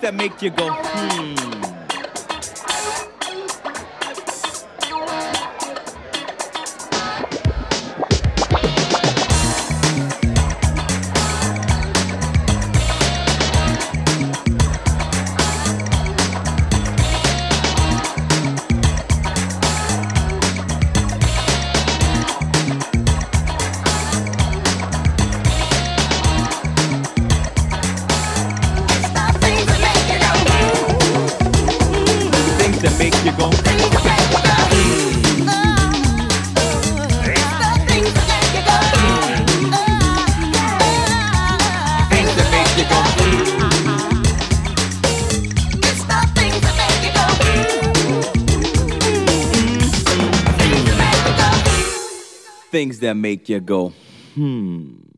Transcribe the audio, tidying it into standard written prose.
that make you go, that make you go. Things that make you go. It's the things that make you go. Things that make you go,